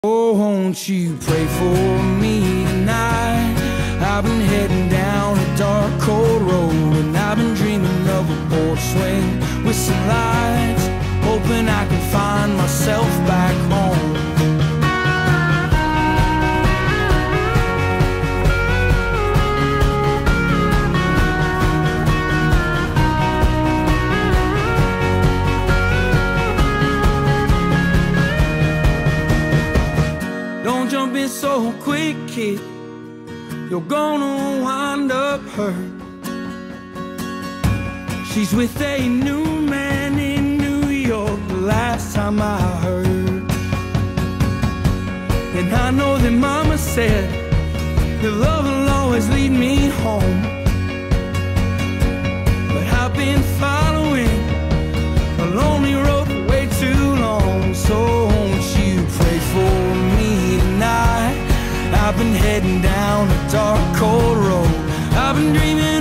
Oh, won't you pray for me tonight? I've been heading down a dark, cold road, and I've been dreaming of a porch swing with some lights, hoping I can find myself back home. Don't jump in so quick, kid, you're gonna wind up hurt. She's with a new man in New York, the last time I heard. And I know that mama said that love will always lead me home, but I've been following a lonely road for way too long. So won't you pray for me tonight? I've been heading down a dark, cold road. I've been dreaming